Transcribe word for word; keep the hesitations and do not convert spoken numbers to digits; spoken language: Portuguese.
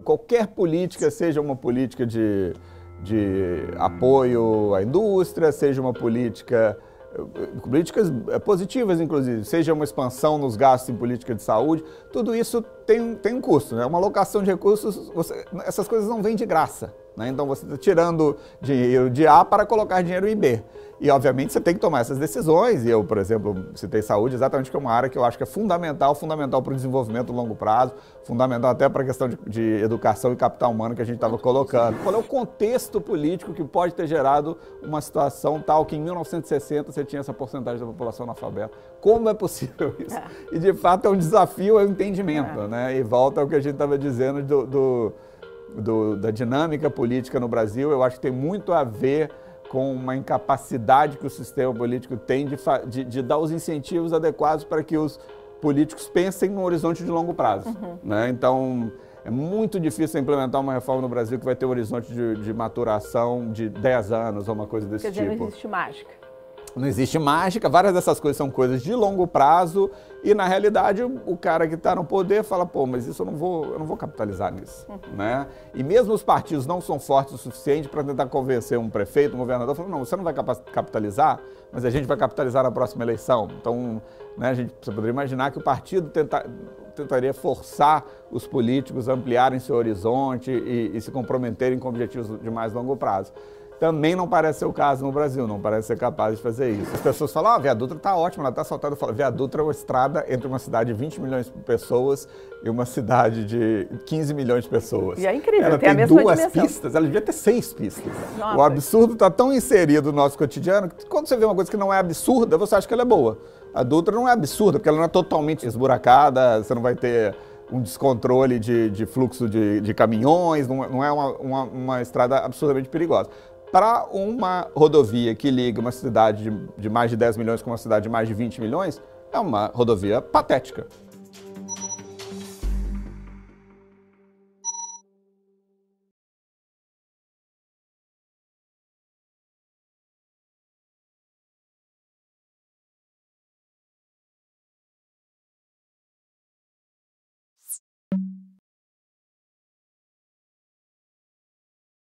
qualquer política, seja uma política de, de apoio à indústria, seja uma política, políticas positivas, inclusive, seja uma expansão nos gastos em política de saúde, tudo isso tem, tem um custo, né? Uma alocação de recursos, você, essas coisas não vêm de graça, né? Então você está tirando dinheiro de A para colocar dinheiro em B. E, obviamente, você tem que tomar essas decisões. E eu, por exemplo, citei saúde exatamente porque é uma área que eu acho que é fundamental, fundamental para o desenvolvimento a longo prazo, fundamental até para a questão de, de educação e capital humano que a gente estava colocando. Qual é o contexto político que pode ter gerado uma situação tal que em mil novecentos e sessenta você tinha essa porcentagem da população analfabeta? Como é possível isso? É. E, de fato, é um desafio, é um entendimento, é. né? E volta ao que a gente estava dizendo do, do, do, da dinâmica política no Brasil. Eu acho que tem muito a ver com uma incapacidade que o sistema político tem de, de, de dar os incentivos adequados para que os políticos pensem num horizonte de longo prazo. Uhum. Né? Então, é muito difícil implementar uma reforma no Brasil que vai ter um horizonte de, de maturação de dez anos ou uma coisa desse Quer dizer, tipo. Não existe mágica. Não existe mágica, várias dessas coisas são coisas de longo prazo e, na realidade, o cara que está no poder fala, pô, mas isso eu não vou, eu não vou capitalizar nisso, uhum. né? E mesmo os partidos não são fortes o suficiente para tentar convencer um prefeito, um governador, falando, não, você não vai capitalizar, mas a gente vai capitalizar na próxima eleição. Então, né, a gente, você poderia imaginar que o partido tenta, tentaria forçar os políticos a ampliarem seu horizonte e, e se comprometerem com objetivos de mais longo prazo. Também não parece ser o caso no Brasil, não parece ser capaz de fazer isso. As pessoas falam, ah, a Via Dutra está ótima, ela está asfaltada. Eu falo, Via Dutra é uma estrada entre uma cidade de vinte milhões de pessoas e uma cidade de quinze milhões de pessoas. E é incrível, ela tem, tem a mesma duas dimensão. pistas, ela devia ter seis pistas. Nossa. O absurdo está tão inserido no nosso cotidiano que quando você vê uma coisa que não é absurda, você acha que ela é boa. A Dutra não é absurda, porque ela não é totalmente esburacada, você não vai ter um descontrole de, de fluxo de, de caminhões, não, não é uma, uma, uma estrada absurdamente perigosa. Para uma rodovia que liga uma cidade de, de mais de dez milhões com uma cidade de mais de vinte milhões, é uma rodovia patética.